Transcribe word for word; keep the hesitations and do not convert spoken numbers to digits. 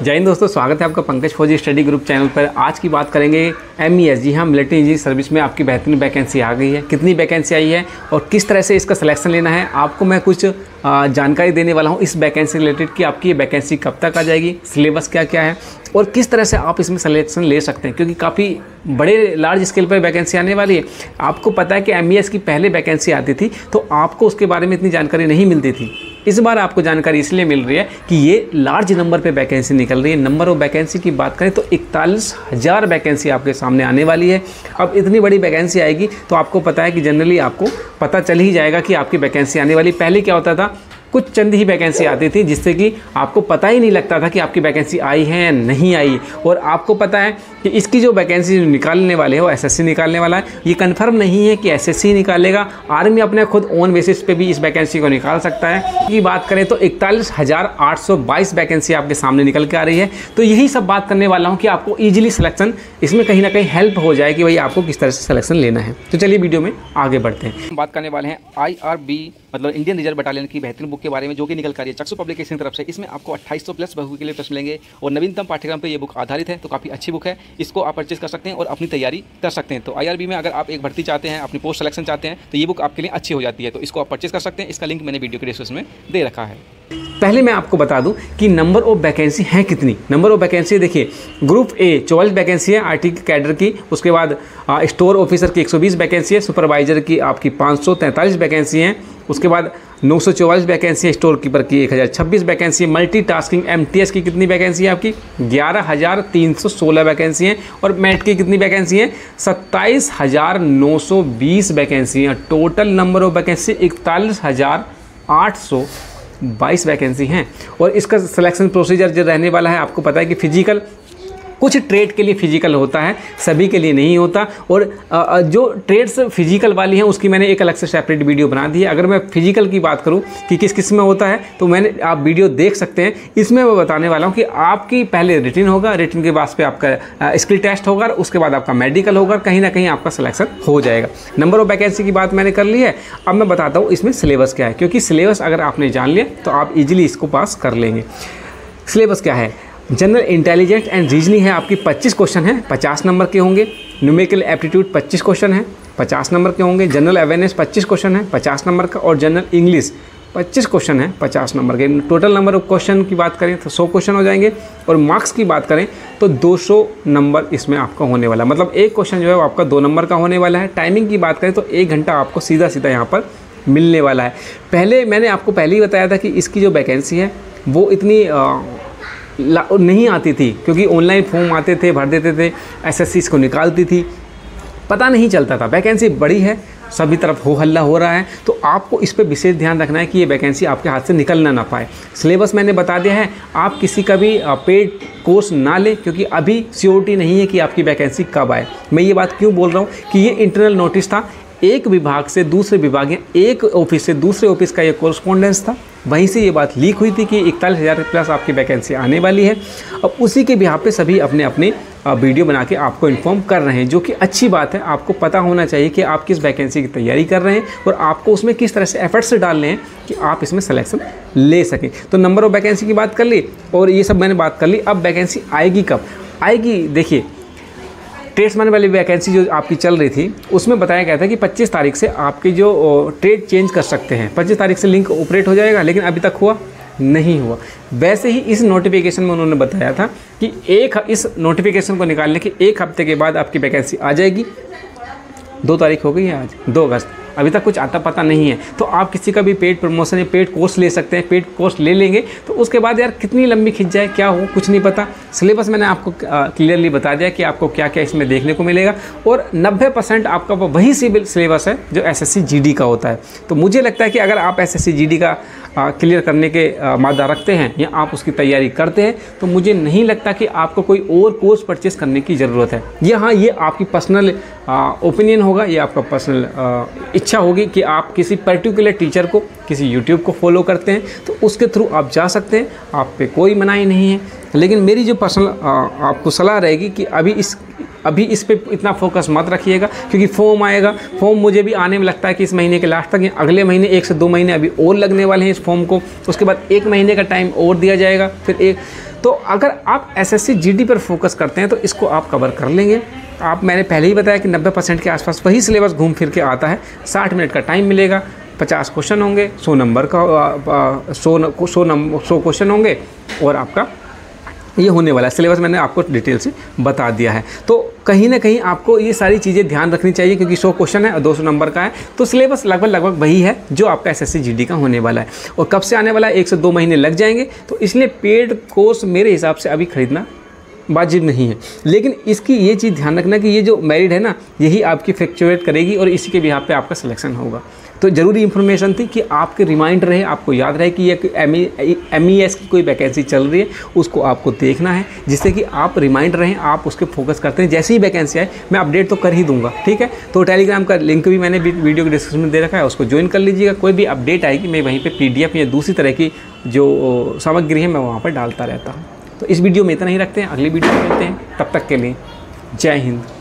जय हिंद दोस्तों, स्वागत है आपका पंकज फौजी स्टडी ग्रुप चैनल पर। आज की बात करेंगे एम ई एस, जी हाँ, मिलिट्री इंजीनियरिंग सर्विस में आपकी बेहतरीन वैकेंसी आ गई है। कितनी वैकेंसी आई है और किस तरह से इसका सिलेक्शन लेना है, आपको मैं कुछ जानकारी देने वाला हूँ इस वैकेंसी रिलेटेड कि आपकी ये वैकेंसी कब तक आ जाएगी, सिलेबस क्या क्या है और किस तरह से आप इसमें सिलेक्शन ले सकते हैं, क्योंकि काफ़ी बड़े लार्ज स्केल पर वैकेंसी आने वाली है। आपको पता है कि एम ई एस की पहले वैकेंसी आती थी तो आपको उसके बारे में इतनी जानकारी नहीं मिलती थी। इस बार आपको जानकारी इसलिए मिल रही है कि ये लार्ज नंबर पे वैकेंसी निकल रही है। नंबर ऑफ वैकेंसी की बात करें तो इकतालीस हज़ार वैकेंसी आपके सामने आने वाली है। अब इतनी बड़ी वैकेंसी आएगी तो आपको पता है कि जनरली आपको पता चल ही जाएगा कि आपकी वैकेंसी आने वाली। पहले क्या होता था, कुछ चंद ही वैकेंसी आती थी जिससे कि आपको पता ही नहीं लगता था कि आपकी वैकेंसी आई है या नहीं आई। और आपको पता है कि इसकी जो वैकेंसी निकालने वाले हैं वो एस एस सी निकालने वाला है। ये कंफर्म नहीं है कि एस एस सी निकालेगा, आर्मी अपने खुद ऑन बेसिस पे भी इस वैकेंसी को निकाल सकता है। की बात करें तो इकतालीस हज़ार आठ सौ बाईस वैकेंसी आपके सामने निकल के आ रही है। तो यही सब बात करने वाला हूँ कि आपको ईजिली सिलेक्शन इसमें कहीं ना कहीं हेल्प हो जाए कि भाई आपको किस तरह से सिलेक्शन लेना है। तो चलिए वीडियो में आगे बढ़ते हैं। बात करने वाले हैं आई आर बी मतलब इंडियन रिजर्व बटालियन की बेहतरीन बुक के बारे में, जो कि निकल कर रही है चक्षु पब्लिकेशन की तरफ से। इसमें आपको अट्ठाईस सौ प्लस बहु के लिए प्रश्न मिलेंगे और नवीनतम पाठ्यक्रम पे ये बुक आधारित है। तो काफ़ी अच्छी बुक है, इसको आप परचेज कर सकते हैं और अपनी तैयारी कर सकते हैं। तो आईआरबी में अगर आप एक भर्ती चाहते हैं, अपनी पोस्ट सिलेक्शन चाहते हैं, तो ये बुक आपके लिए अच्छी हो जाती है। तो इसको आप परचेज कर सकते हैं। इसका लिंक मैंने वीडियो के डिस्क्रिप्शन में दे रखा है। पहले मैं आपको बता दूं कि नंबर ऑफ वैकेंसी है कितनी। नंबर ऑफ वैकेंसी देखिए, ग्रुप ए चौवालीस वैकेंसी है आरटी कैडर की। उसके बाद स्टोर ऑफिसर की एक सौ बीस वैकेंसी है। सुपरवाइजर की आपकी पाँच सौ तैंतालीस वैकेंसी हैं। उसके बाद नौ सौ चौवालीस वैकेंसी है। स्टोर कीपर की एक हज़ार छब्बीस वैकेंसी है। Multi tasking M T S की कितनी वैकेंसी है आपकी, ग्यारह हज़ार तीन सौ सोलह वैकेंसी है। और मैट की कितनी वैकेंसी है, सत्ताईस हज़ार नौ सौ बीस वैकेंसी है। टोटल नंबर ऑफ वैकेंसी इकतालीस हज़ार आठ सौ बाईस वैकेंसी हैं। और इसका सिलेक्शन प्रोसीजर जो रहने वाला है, आपको पता है कि फिजिकल कुछ ट्रेड के लिए फिजिकल होता है, सभी के लिए नहीं होता। और जो ट्रेड्स फिजिकल वाली हैं उसकी मैंने एक अलग से सेपरेट वीडियो बना दी है। अगर मैं फिजिकल की बात करूं कि किस किस में होता है तो मैंने आप वीडियो देख सकते हैं। इसमें मैं बताने वाला हूं कि आपकी पहले रिटन होगा, रिटन के बाद पे आपका स्किल टेस्ट होगा, उसके बाद आपका मेडिकल होगा, कहीं ना कहीं आपका सिलेक्शन हो जाएगा। नंबर ऑफ वैकेंसी की बात मैंने कर ली है। अब मैं बताता हूँ इसमें सिलेबस क्या है, क्योंकि सिलेबस अगर आपने जान लिया तो आप इजीली इसको पास कर लेंगे। सिलेबस क्या है, जनरल इंटेलिजेंस एंड रीजनिंग है आपकी पच्चीस क्वेश्चन है, पचास नंबर के होंगे। न्यूमेरिकल एप्टीट्यूड पच्चीस क्वेश्चन है, पचास नंबर के होंगे। जनरल अवेयरनेस पच्चीस क्वेश्चन है, पचास नंबर का। और जनरल इंग्लिश पच्चीस क्वेश्चन है, पचास नंबर के। टोटल नंबर ऑफ क्वेश्चन की बात करें तो सौ क्वेश्चन हो जाएंगे। और मार्क्स की बात करें तो दो सौ नंबर इसमें आपका होने वाला है। मतलब एक क्वेश्चन जो है वो आपका दो नंबर का होने वाला है। टाइमिंग की बात करें तो एक घंटा आपको सीधा सीधा यहाँ पर मिलने वाला है। पहले मैंने आपको पहले ही बताया था कि इसकी जो वैकेंसी है वो इतनी आ, नहीं आती थी, क्योंकि ऑनलाइन फॉर्म आते थे, भर देते थे, एसएससी इसको निकालती थी, पता नहीं चलता था। वैकेंसी बड़ी है, सभी तरफ हो हल्ला हो रहा है, तो आपको इस पर विशेष ध्यान रखना है कि ये वैकेंसी आपके हाथ से निकलना ना पाए। सिलेबस मैंने बता दिया है। आप किसी का भी पेड कोर्स ना लें, क्योंकि अभी सियोरिटी नहीं है कि आपकी वैकेंसी कब आए। मैं ये बात क्यों बोल रहा हूँ कि ये इंटरनल नोटिस था, एक विभाग से दूसरे विभाग या एक ऑफिस से दूसरे ऑफिस का ये कोरस्पॉन्डेंस था, वहीं से ये बात लीक हुई थी कि इकतालीस हज़ार प्लस आपकी वैकेंसी आने वाली है। अब उसी के बिहाफ पे सभी अपने अपने वीडियो बना के आपको इन्फॉर्म कर रहे हैं, जो कि अच्छी बात है। आपको पता होना चाहिए कि आप किस वैकेंसी की तैयारी कर रहे हैं और आपको उसमें किस तरह से एफर्ट्स डालने हैं कि आप इसमें सिलेक्शन ले सकें। तो नंबर ऑफ वैकेंसी की बात कर ली और ये सब मैंने बात कर ली। अब वैकेंसी आएगी कब आएगी, देखिए ट्रेड्समैन वाली वैकेंसी जो आपकी चल रही थी उसमें बताया गया था कि पच्चीस तारीख से आपकी जो ट्रेड चेंज कर सकते हैं। पच्चीस तारीख से लिंक ऑपरेट हो जाएगा, लेकिन अभी तक हुआ नहीं हुआ। वैसे ही इस नोटिफिकेशन में उन्होंने बताया था कि एक इस नोटिफिकेशन को निकालने के एक हफ्ते के बाद आपकी वैकेंसी आ जाएगी। दो तारीख हो गई है आज, दो अगस्त, अभी तक कुछ आता पता नहीं है। तो आप किसी का भी पेड प्रमोशन या पेड कोर्स ले सकते हैं। पेड कोर्स ले लेंगे तो उसके बाद यार कितनी लंबी खिंच जाए क्या हो, कुछ नहीं पता। सिलेबस मैंने आपको क्लियरली बता दिया कि आपको क्या क्या इसमें देखने को मिलेगा। और नब्बे परसेंट आपका वही सिलेबस है जो एसएससी जीडी का होता है। तो मुझे लगता है कि अगर आप एसएससी जीडी का क्लियर करने के मादा रखते हैं या आप उसकी तैयारी करते हैं तो मुझे नहीं लगता कि आपको कोई और कोर्स परचेस करने की ज़रूरत है। ये हाँ, ये आपकी पर्सनल ओपिनियन होगा, ये आपका पर्सनल इच्छा होगी कि आप किसी पर्टिकुलर टीचर को, किसी यूट्यूब को फॉलो करते हैं तो उसके थ्रू आप जा सकते हैं, आप पे कोई मनाही नहीं है। लेकिन मेरी जो पर्सनल आपको सलाह रहेगी कि अभी इस अभी इस पे इतना फोकस मत रखिएगा, क्योंकि फॉर्म आएगा। फॉर्म मुझे भी आने में लगता है कि इस महीने के लास्ट तक या अगले महीने एक से दो महीने अभी और लगने वाले हैं इस फॉर्म को। उसके बाद एक महीने का टाइम और दिया जाएगा, फिर एक तो अगर आप एसएससी जीडी पर फोकस करते हैं तो इसको आप कवर कर लेंगे। आप मैंने पहले ही बताया कि नब्बे परसेंट के आसपास वही सिलेबस घूम फिर के आता है। साठ मिनट का टाइम मिलेगा, पचास क्वेश्चन होंगे, सौ नंबर का सौ सौ नंबर सौ क्वेश्चन होंगे और आपका ये होने वाला है। सिलेबस मैंने आपको डिटेल से बता दिया है। तो कहीं ना कहीं आपको ये सारी चीज़ें ध्यान रखनी चाहिए, क्योंकि सौ क्वेश्चन है और दो सौ नंबर का है, तो सिलेबस लगभग लगभग वही है जो आपका एसएससी जीडी का होने वाला है। और कब से आने वाला है, एक से दो महीने लग जाएंगे। तो इसलिए पेड कोर्स मेरे हिसाब से अभी खरीदना वाजिब नहीं है। लेकिन इसकी ये चीज़ ध्यान रखना कि ये जो मेरिट है ना, यही आपकी फ्लक्चुएट करेगी और इसी के बिहाफ पे आपका सिलेक्शन होगा। तो ज़रूरी इन्फॉर्मेशन थी कि आपके रिमाइंड रहे, आपको याद रहे कि ये एम ई एस की कोई वैकेंसी चल रही है, उसको आपको देखना है, जिससे कि आप रिमाइंड रहें, आप उसके फोकस करते हैं। जैसे ही वैकेंसी आए मैं अपडेट तो कर ही दूंगा, ठीक है। तो टेलीग्राम का लिंक भी मैंने वीडियो के डिस्क्रिप्शन में दे रखा है, उसको ज्वाइन कर लीजिएगा। कोई भी अपडेट आएगी मैं वहीं पर पी डी एफ या दूसरी तरह की जो सामग्री है मैं वहाँ पर डालता रहता हूँ। तो इस वीडियो में इतना ही रखते हैं, अगली वीडियो में मिलते हैं। तब तक के लिए जय हिंद।